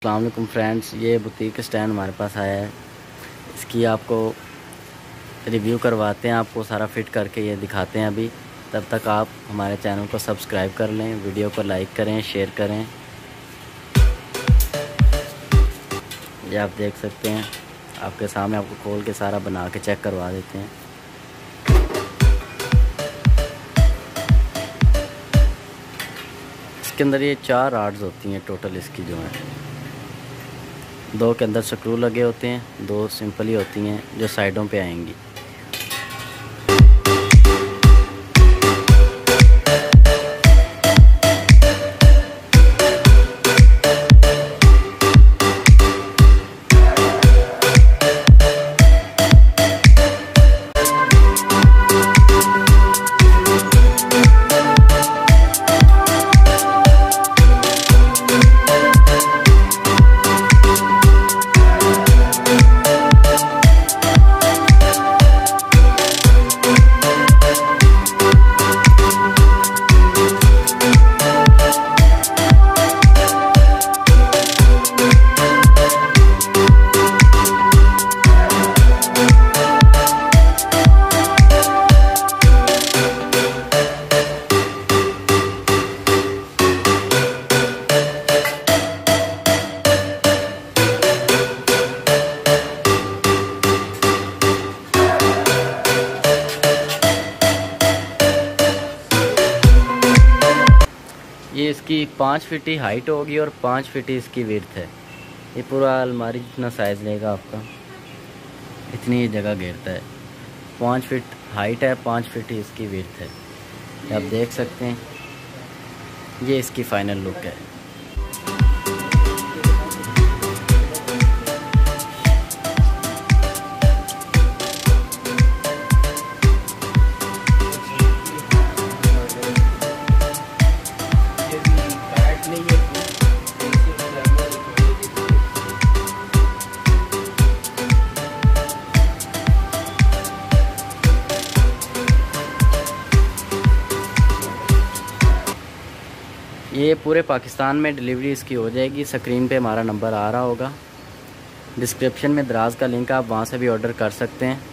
अस्सलाम वालेकुम फ्रेंड्स, ये बुटीक स्टैंड हमारे पास आया है। इसकी आपको रिव्यू करवाते हैं, आपको सारा फिट करके ये दिखाते हैं अभी। तब तक आप हमारे चैनल को सब्सक्राइब कर लें, वीडियो को लाइक करें, शेयर करें। ये आप देख सकते हैं, आपके सामने आपको खोल के सारा बना के चेक करवा देते हैं। इसके अंदर ये 4 रॉड्स होती हैं टोटल, इसकी जो है 2 के अंदर स्क्रू लगे होते हैं, 2 सिंपल ही होती हैं जो साइडों पे आएंगी। ये इसकी 5 फीट ही हाइट होगी और 5 फीट ही इसकी विड्थ है। ये पूरा अलमारी जितना साइज़ लेगा आपका, इतनी ही जगह घेरता है। 5 फीट हाइट है, 5 फीट ही इसकी विड्थ है। आप देख सकते हैं, ये इसकी फ़ाइनल लुक है। ये पूरे पाकिस्तान में डिलीवरी इसकी हो जाएगी। स्क्रीन पे हमारा नंबर आ रहा होगा, डिस्क्रिप्शन में दराज का लिंक, आप वहाँ से भी ऑर्डर कर सकते हैं।